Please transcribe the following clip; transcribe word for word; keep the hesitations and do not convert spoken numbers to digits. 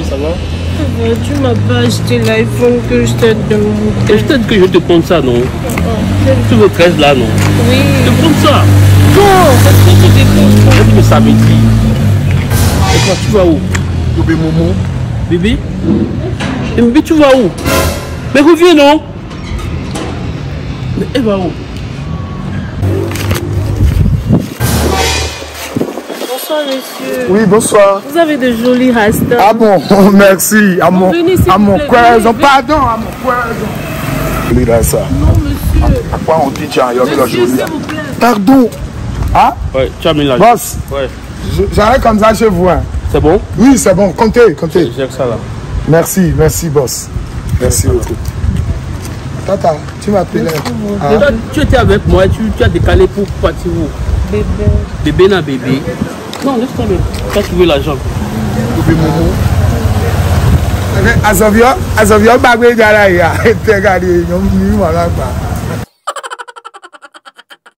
ça va? Oh, tu m'as pas acheté l'iPhone que je t'ai demandé. Et je t'ai dit que je vais te prendre ça, non? Oh, tu veux treize là, non? oui. Je te prendre ça. Non, parce que tu déconnes. J'ai dit le samedi. Et toi, tu vas où? Bébé Momo. Bébé? Et bébé, tu vas où? Mais reviens, non? Mais elle va où? Bonsoir, monsieur. Oui, bonsoir. Vous avez de jolis rastas. Ah bon, merci. À mon, venez, s'il à vous mon plaît, coison. venez, Pardon, à mon coison. Oui, là, ça. Non, monsieur. À quoi on dit, tiens, il y a mis la Monsieur, jolie. s'il vous plaît. Pardon. Ah? Ouais, tu as mis la. Boss, Ouais. je- j'arrête comme ça chez vous. Hein. C'est bon? Oui, c'est bon. Comptez, comptez. J'ai que ça là. Merci, merci, boss. Merci beaucoup. Tata, tu m'appelais. Et toi, tu étais avec moi, tu, tu as décalé pour partir où? Bébé. Bébé n'a bébé. Non, laisse tomber. Tu as trouvé l'argent. Bébé Momo. Azovio, Azovio, bagwe jara ya. Te gari, yon mi wala pa.